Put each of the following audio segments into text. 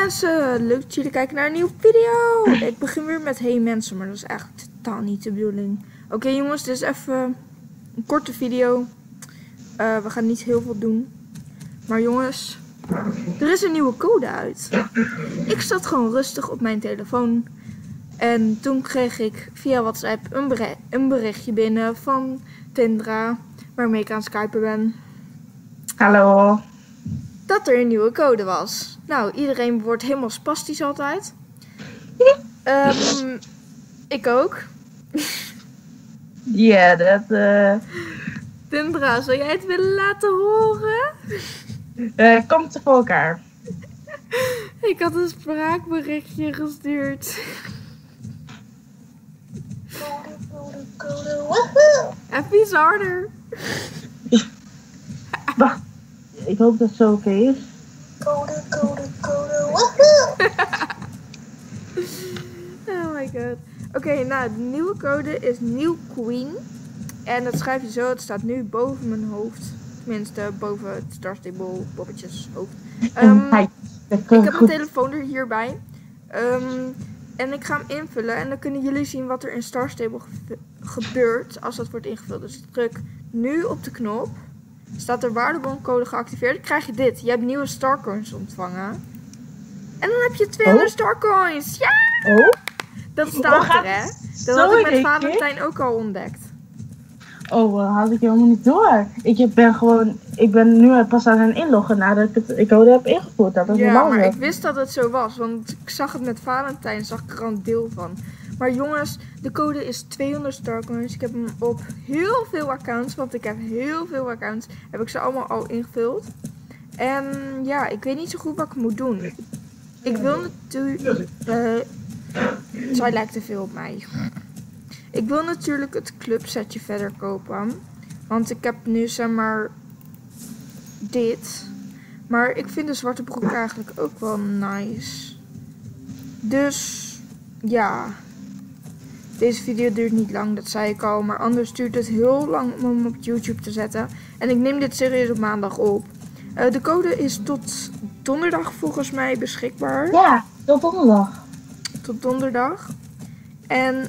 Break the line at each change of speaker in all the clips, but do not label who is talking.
mensen, leuk dat jullie kijken naar een nieuwe video. Ik begin weer met hey mensen, maar dat is eigenlijk totaal niet de bedoeling. Oké, jongens, dit is even een korte video. We gaan niet heel veel doen. Maar jongens, er is een nieuwe code uit. Ik zat gewoon rustig op mijn telefoon. En toen kreeg ik via WhatsApp een berichtje binnen van Tindra, waarmee ik aan het skypen ben.
Hallo.
Dat er een nieuwe code was. Nou, iedereen wordt helemaal spastisch altijd. Ik ook.
Ja, dat...
Tindra, zou jij het willen laten horen?
Komt voor elkaar.
Ik had een spraakberichtje gestuurd. Even iets harder.
Wacht, ik hoop dat het zo oké is.
Oh my god. Oké, nou, de nieuwe code is New Queen. En dat schrijf je zo, het staat nu boven mijn hoofd. Tenminste, boven het Star Stable poppetjes hoofd. Ik heb mijn telefoon er hierbij. En ik ga hem invullen en dan kunnen jullie zien wat er in Star Stable gebeurt als dat wordt ingevuld. Dus ik druk nu op de knop. Staat er waardeboncode geactiveerd. Dan krijg je dit. Je hebt nieuwe Starcoins ontvangen. En dan heb je 200 Starcoins. Ja!
Oh?
Dat staat er, hè? Dat had ik met Valentijn ook al ontdekt.
Oh, had ik helemaal niet door. Ik ben nu pas aan het inloggen nadat ik het code heb ingevoerd. Dat is
ja, maar ik wist dat het zo was. Want ik zag het met Valentijn, zag ik er al een deel van. Maar jongens, de code is 200 Starcoins. Ik heb hem op heel veel accounts, want ik heb heel veel accounts, heb ik ze allemaal al ingevuld. En ja, ik weet niet zo goed wat ik moet doen. Ik wil natuurlijk... zij lijkt te veel op mij. Ik wil natuurlijk het clubsetje verder kopen. Want ik heb nu zeg maar dit. Maar ik vind de zwarte broek eigenlijk ook wel nice. Dus ja. Deze video duurt niet lang, dat zei ik al. Maar anders duurt het heel lang om hem op YouTube te zetten. En ik neem dit serieus op maandag op. De code is tot donderdag volgens mij beschikbaar.
Ja, tot donderdag.
Tot donderdag. En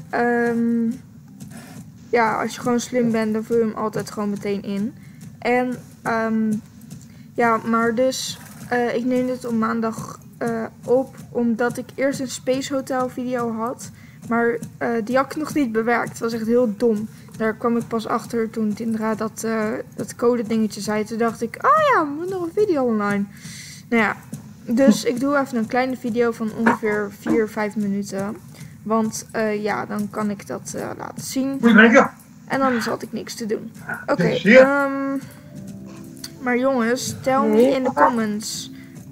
ja, als je gewoon slim bent, dan vul je hem altijd gewoon meteen in. En ja, maar dus ik neem dit op maandag op, omdat ik eerst een Space Hotel video had. Maar die had ik nog niet bewerkt. Het was echt heel dom. Daar kwam ik pas achter toen Tindra dat code dingetje zei. Toen dacht ik, oh ja, we moeten nog een video online. Nou ja, dus ik doe even een kleine video van ongeveer 4-5 minuten. Want ja, dan kan ik dat laten zien. En dan had ik niks te doen. Oké, maar jongens, tel me in de comments.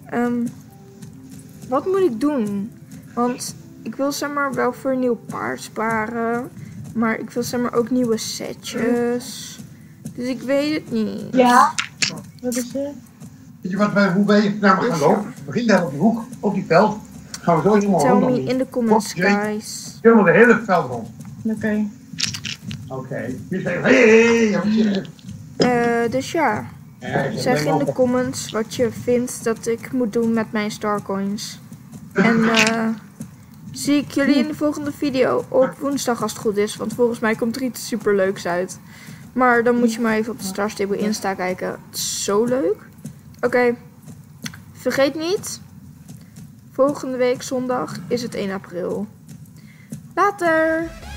Wat moet ik doen? Want ik wil zeg maar wel voor een nieuw paard sparen. Maar ik wil zeg maar ook nieuwe setjes. Dus ik weet het niet.
Ja. Wat is het?
Weet je hoe wij naar me gaan lopen? We beginnen daar op die hoek, op die veld. Gaan we zo helemaal
Tell
rondom.
me in de comments, guys.
Helemaal de hele veld rond.
Oké.
Oké. Hier zijn hey.
Dus ja. Zeg in de comments wat je vindt dat ik moet doen met mijn Starcoins. En zie ik jullie in de volgende video op woensdag als het goed is. Want volgens mij komt er iets super leuks uit. Maar dan moet je maar even op de Star Stable Insta kijken. Het is zo leuk. Oké. Vergeet niet. Volgende week zondag is het 1 april. Later!